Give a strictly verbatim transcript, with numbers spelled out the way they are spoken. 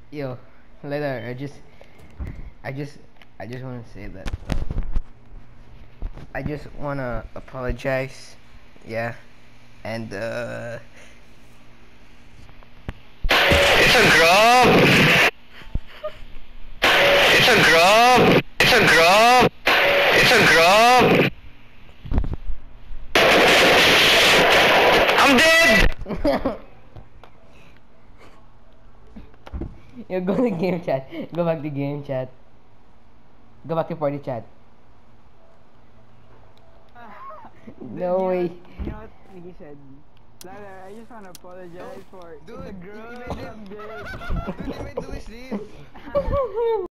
Yo, later. I just, I just, I just want to say that. I just want to apologize. Yeah, and uh. It's a grub. It's a grub. It's a grub. It's a grub. I'm dead. Yo, go to game chat. Go back to game chat. Go back to party chat. Dude, No you know, way. you know what Nikki said? Lala, I just wanna apologize for Dude, the you girl made him- I'm dead. Dude, you made Luis leave.